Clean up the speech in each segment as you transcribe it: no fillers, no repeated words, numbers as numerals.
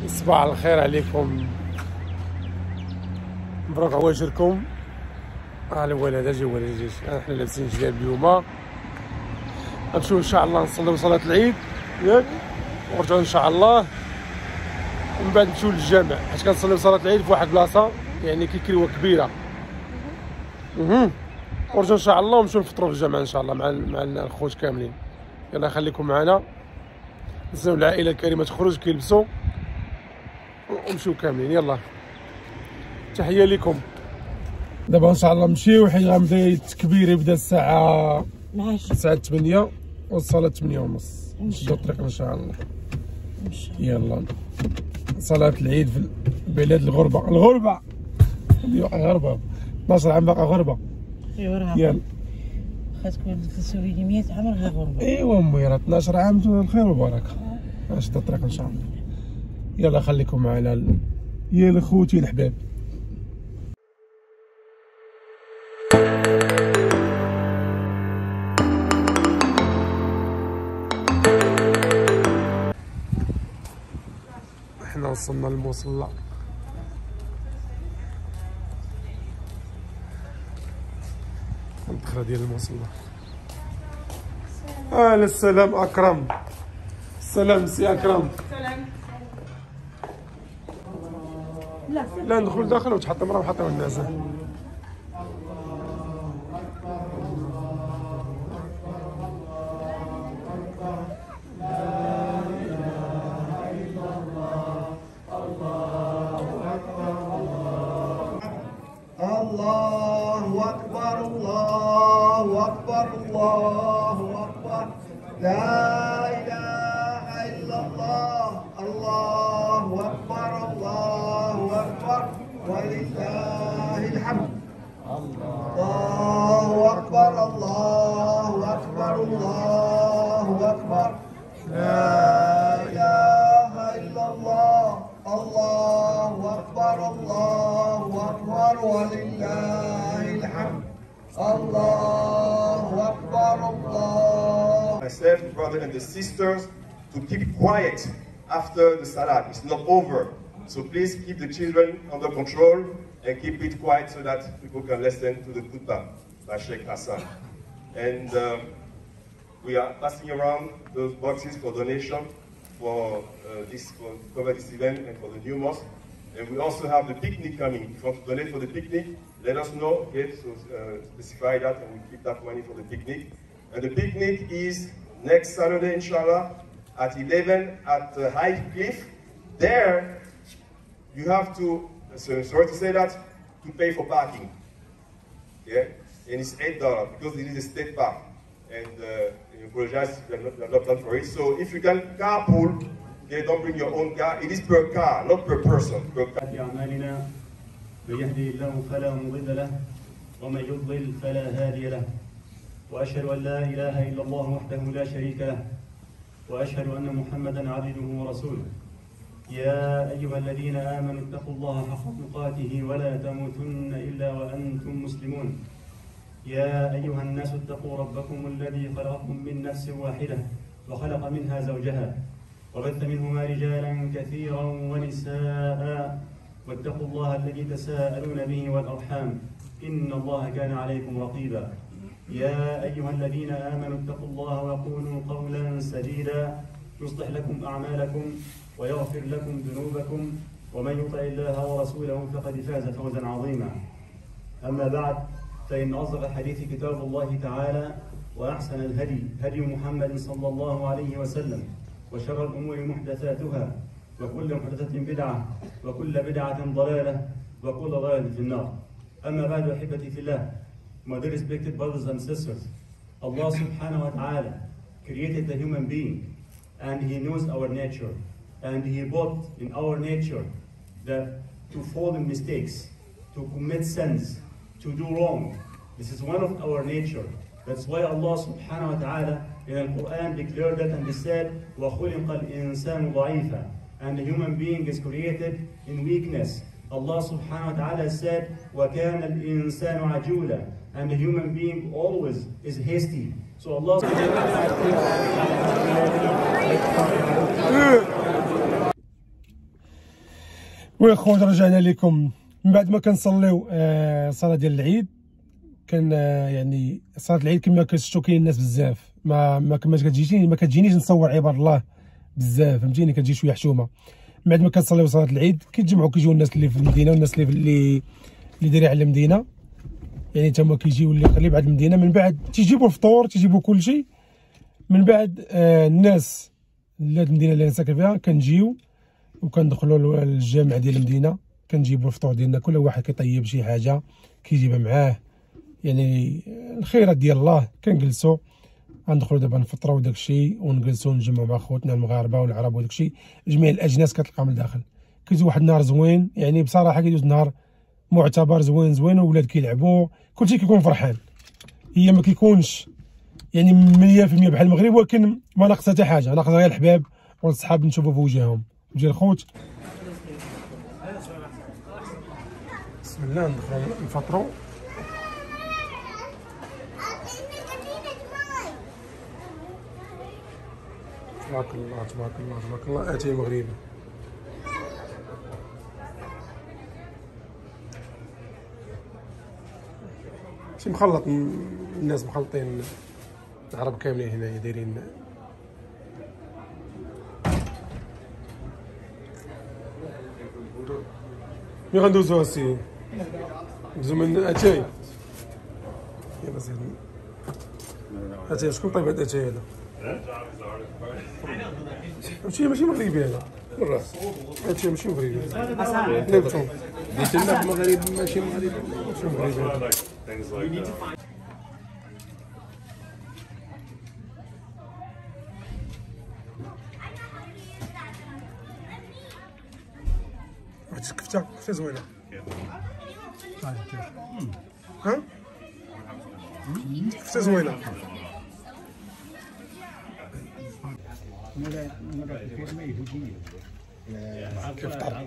صباح الخير عليكم، مبروك عواشركم. الولد اجي ولد جيش، حنا لابسين جلاب اليوم. غنمشيو ان شاء الله نصليو صلاة العيد ياك، ونرجعو ان شاء الله، ومن بعد نمشيو للجامع حيت كنصليو صلاة العيد في واحد البلاصة يعني كيكريوه كبيرة. ونرجعو ان شاء الله ونمشيو نفطرو في الجامع ان شاء الله مع الخوت كاملين. يلا خليكم معنا، نستناو العائلة الكريمة تخرج كيلبسوا ونمشيو كاملين. يلا تحية لكم. دابا ان شاء الله نمشيو حيت غنبدا التكبير، يبدا الساعة 8 والصلاة 8:30. نشدو الطريق ان شاء الله. يلا صلاة العيد في بلاد الغربة. الغربة اللي باقا غربة 12 عام باقا غربة. يلا واخا تكون تسوي لي 100 عام غير غربة. ايوا امي راه 12 عام الخير والبركة. نشدو الطريق ان شاء الله. يلا خليكم معنا يا الخوت يا الحباب. احنا وصلنا للمصلى. الدخله ديال المصلى. السلام اكرم. السلام سي اكرم. سلام. لا ندخل داخل وتحط المراه وحطيو الناس. الله أكبر الله أكبر الله أكبر، لا إله إلا الله، الله أكبر الله أكبر ولله الحمد. الله أكبر الله أكبر الله أكبر، لا إله إلا الله، الله أكبر الله أكبر ولله الحمد. الله أكبر الله. Myself, brother and the sisters, to keep quiet after the salat. It's not over. So please keep the children under control and keep it quiet so that people can listen to the khutbah by Sheikh Hassan. And we are passing around those boxes for donation for cover this event and for the new mosque. And we also have the picnic coming. If you want to donate for the picnic, let us know, okay? So specify that and we keep that money for the picnic. And the picnic is next Saturday, inshallah, at 11 at High Cliff. There, you have to, sorry to say that, to pay for parking. Okay? And it's $8 because it is a state park. And I apologize if you have not planned for it. So if you can carpool, okay, don't bring your own car. It is per car, not per person. Per car. أعمالنا من يهدي الله فلا مضل له ومن يضلل فلا هادي له، وأشهد أن لا إله إلا الله وحده لا شريك له، وأشهد أن محمدا عبده ورسوله. يا أيها الذين آمنوا اتقوا الله حق تقاته ولا تموتن إلا وأنتم مسلمون. يا أيها الناس اتقوا ربكم الذي خلقكم من نفس واحدة وخلق منها زوجها وبث منهما رجالا كثيرا ونساء، واتقوا الله الذي تساءلون به والأرحام إن الله كان عليكم رقيبا. يا أيها الذين آمنوا اتقوا الله وقولوا قولا سديدا يصلح لكم أعمالكم ويغفر لكم ذنوبكم، ومن يطع الله ورسوله فقد فاز فوزا عظيما. أما بعد، فإن أصدق الحديث كتاب الله تعالى، وأحسن الهدي هدي محمد صلى الله عليه وسلم، وشر الأمور محدثاتها، وكل محدثة بدعة، وكل بدعة ضلالة، وكل ضلالة في النار. أما بعد، أحبتي في الله, my dear respected brothers and sisters, Allah subhanahu wa ta'ala created the human being, and He knows our nature, and He brought in our nature that to fall in mistakes, to commit sins, to do wrong. This is one of our nature. That's why Allah subhanahu wa ta'ala in the Quran declared that, and He said, وَخُلِقَ الْإِنسَانُ ضَعِيفًا, and the human being is created in weakness. Allah subhanahu wa ta'ala said, وَكَانَ الْإِنسَانُ عَجُولًا, and the human being always is hasty. So Allah ويا خوت رجعنا لكم من بعد ما كنصليو صلاه ديال العيد. كان يعني صلاه العيد كما كتشوفوا كاين الناس بزاف، ما كتجينيش نصور عباد الله بزاف، فهمتيني، كتجي شويه حشومه. من بعد ما كنصليو صلاه العيد كيتجمعوا كيجيو الناس اللي في المدينه والناس اللي دايرين على المدينه، يعني تما كيجيو اللي قريب على المدينه. من بعد تيجيبوا الفطور تيجيبوا كلشي. من بعد الناس اللي المدينه اللي انا ساكن فيها كنجيو وكندخلوا للجامع ديال المدينه، كنجيبوا الفطور ديالنا، كل واحد كيطيب شي حاجه كيجيبها معاه، يعني الخيرات ديال الله. كنجلسوا غندخلوا دابا نفطروا وداك الشيء ونجلسوا نجمعوا مع خوتنا المغاربه والعرب وداك الشيء، جميع الاجناس كتلقاهم لداخل. كيدوز واحد النهار زوين، يعني بصراحه كيدوز نهار معتبر زوين، والولاد كيلعبوا، كلشي كيكون فرحان. هي ما كيكونش يعني 100% بحال المغرب، ولكن ما ناقصها حتى حاجه، ناقصها غير الحباب والصحاب نشوفوا في وجههم ديال الخوت. بسم الله ندخلوا نفطروا. تبارك الله تبارك الله تبارك الله. اتاي مغربي شي مخلط، الناس مخلطين، العرب كاملين هنايا دايرين. ملي غندوزو السي ندوزو من اتاي. يلا زيد اتاي. شكون طيب هاد اتاي هذا؟ ماشي مغربي هذا مرة. اتاي ماشي مغربي. ليبتون قلت لنا المغرب ماشي مغربي. ماشي مغربي. واحد الكفته زوينه. ها كفته زوينه. كيف طرب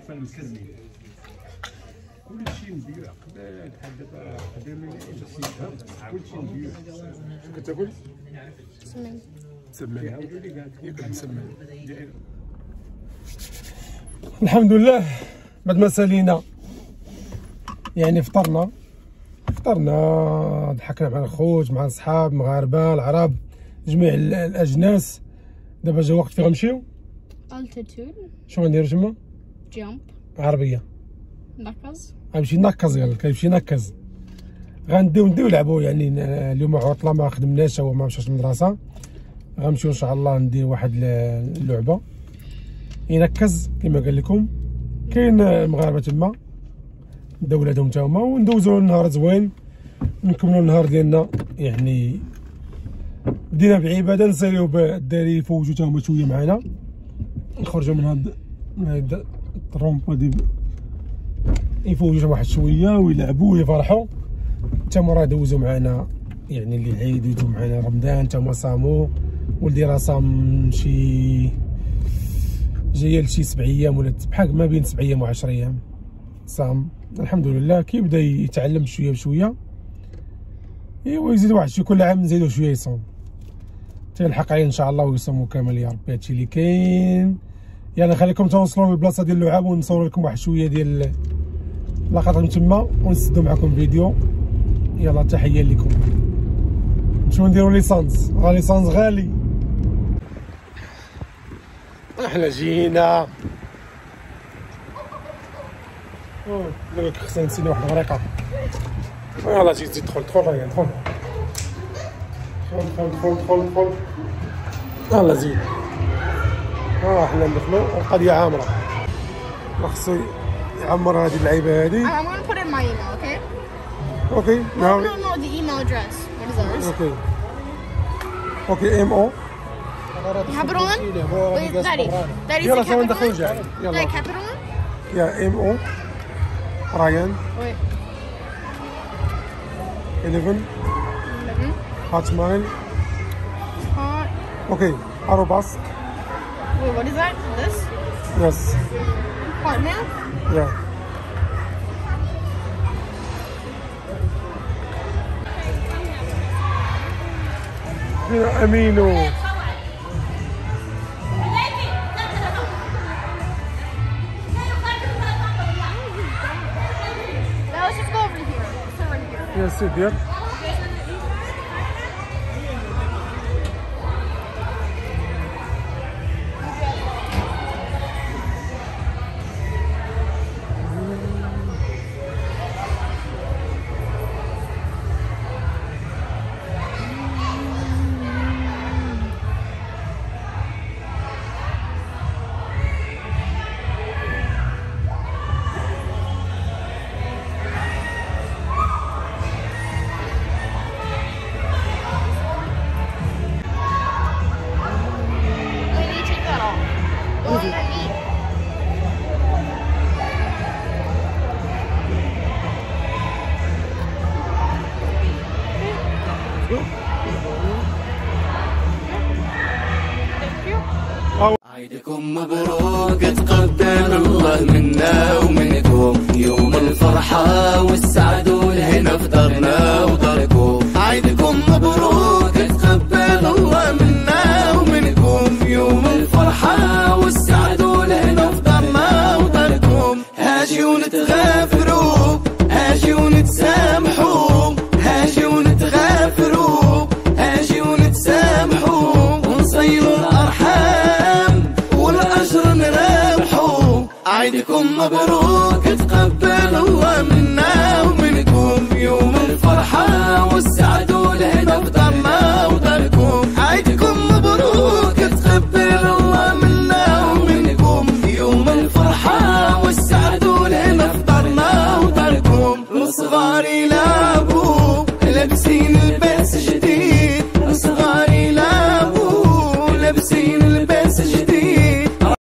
كلشي مبيوع قبل دابا قدام كلشي مبيوع. شنو كتاكل؟ سمن. ياكل مسمن. الحمد لله بعد ما سالينا يعني فطرنا ضحكنا مع الخوت مع الصحاب مغاربه العرب جميع الاجناس. دابا جا وقت فين غنمشيو. altitude. شنو غنديرو تما؟ jump. عربيه. نكز. غنمشي نكز، قال كيمشي نكز. غنديو نلعبوا، يعني اليوم عطله ما خدمناش او ما مشاش المدرسه. غنمشيو ان شاء الله ندير واحد اللعبه ينكز كما قال لكم. كاين مغاربه تما داو ولادهم تا هما، وندوزو النهار زوين، نكملوا النهار ديالنا. يعني بدينا بعباده، نساليو بالدراري يفوجوا تا هما شويه معنا، نخرجوا من هاد الطرومبا ديال يفوجوا واحد شويه ويلعبوا ويفرحوا. تا هما راه دوزوا معنا، يعني اللي العيد يدوزوا معنا رمضان، تا هما صاموا. ولدي راه صام شي جايه لشي 7 ايام ولا بحال ما بين 7 ايام و 10 ايام صام. الحمد لله كيبدا يتعلم شويه بشويه. ايوا يزيد واحد كل عام نزيدو شويه يصوم، تيلحق عليه ان شاء الله ويصوموا كامل يا ربي. هادشي اللي كاين. يلا نخليكم توصلوا للبلاصه ديال اللعاب ونصور لكم واحد شويه ديال لقطات من تما ونسدو معكم فيديو. يلا تحيه لكم. نمشيو نديرو ليسانس، ليسانس غالي. احنا جينا دابا خصنا نسينا واحد الغريقه. يلاه زيد دخل راهي دخل. يلاه زيد. حنا ندخلو القضيه عامره. خصو يعمر هذه اللعيبه هذه. I'm gonna put in my email, okay? Okay. Now. No, the email address. What is ours? Okay, MO. Capital M? Wait, Daddy. Daddy, يلا say سوا capital ندخلو M? جاي. Daddy, يلا. capital M? يا MO. Ryan. Wait. 11. Hotmail. Hot. Okay. Arobas. Wait, what is that? This? Yes. Hotmail? Yeah. يا أمينو. يا سيدي Wait, you take that off. The one underneath. Thank you. عيدكم مبروك تقبل الله منا ومنكم يوم الفرحة والسعد والهنا في دارنا وداركم. عيدكم مبروك تقبل الله منا ومنكم يوم الفرحة والسعد والهنا في دارنا وداركم. هاجي ونتغافروا هاجي ونتسامحوا هاجي ونتغافروا هاجي ونتسامحوا ونصيلوا الأرحام والأجر نرابحوا. عيدكم مبروك تقبل الله منا ومنكم يوم الفرحة والسعد